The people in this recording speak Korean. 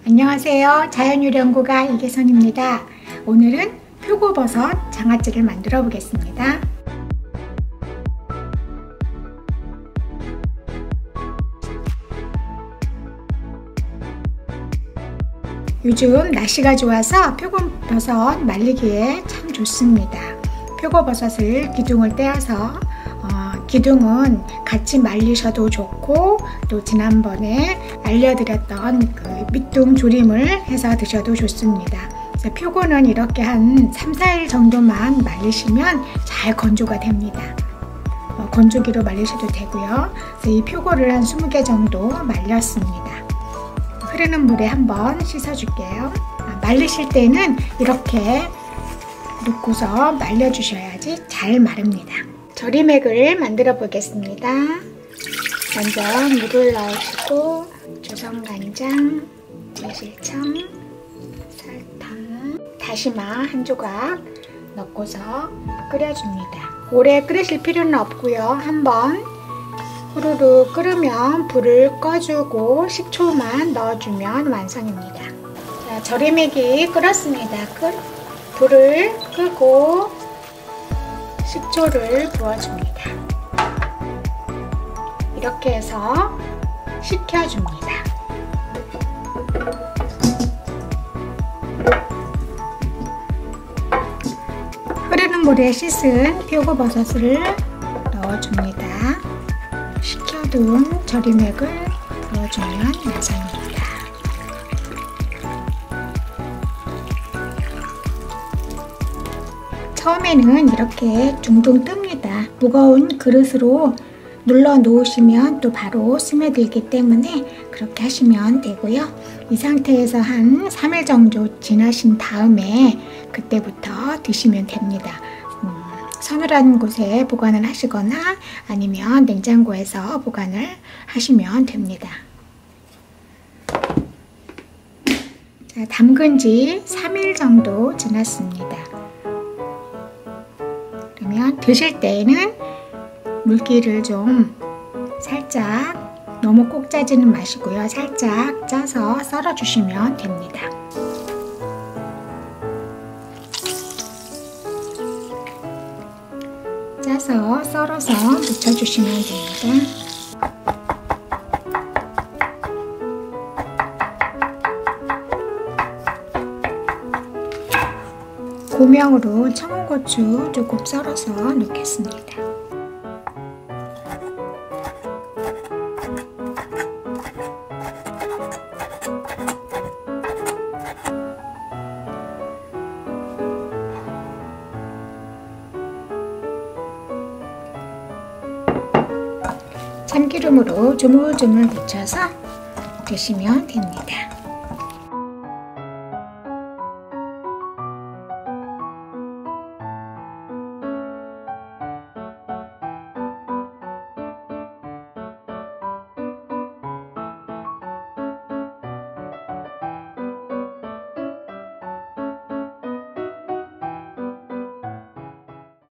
안녕하세요. 자연요리연구가 이계선입니다. 오늘은 표고버섯 장아찌를 만들어 보겠습니다. 요즘 날씨가 좋아서 표고버섯 말리기에 참 좋습니다. 표고버섯을 기둥을 떼어서 기둥은 같이 말리셔도 좋고, 또 지난번에 알려드렸던 그 밑둥 조림을 해서 드셔도 좋습니다. 그래서 표고는 이렇게 한 3-4일 정도만 말리시면 잘 건조가 됩니다. 건조기로 말리셔도 되고요. 그래서 이 표고를 한 20개 정도 말렸습니다. 흐르는 물에 한번 씻어줄게요. 말리실 때는 이렇게 놓고서 말려주셔야지 잘 마릅니다. 조림액을 만들어 보겠습니다. 먼저 물을 넣으시고 조선간장, 매실청, 설탕, 다시마 한 조각 넣고서 끓여줍니다. 오래 끓이실 필요는 없고요. 한번 후루룩 끓으면 불을 꺼주고 식초만 넣어주면 완성입니다. 자, 조림액이 끓었습니다. 불을 끄고 식초를 부어줍니다. 이렇게 해서 식혀줍니다. 흐르는 물에 씻은 표고버섯을 넣어줍니다. 식혀둔 조림액을 넣어주면 완성입니다. 처음에는 이렇게 둥둥 뜹니다. 무거운 그릇으로 눌러 놓으시면 또 바로 스며들기 때문에 그렇게 하시면 되고요. 이 상태에서 한 3일 정도 지나신 다음에 그때부터 드시면 됩니다. 서늘한 곳에 보관을 하시거나 아니면 냉장고에서 보관을 하시면 됩니다. 자, 담근 지 3일 정도 지났습니다. 그러면 드실 때에는 물기를 좀 살짝, 너무 꼭 짜지는 마시고요. 살짝 짜서 썰어 주시면 됩니다. 짜서 썰어서 묻혀주시면 됩니다. 고명으로 청양고추 조금 썰어서 넣겠습니다. 참기름으로 조물조물 묻혀서 드시면 됩니다.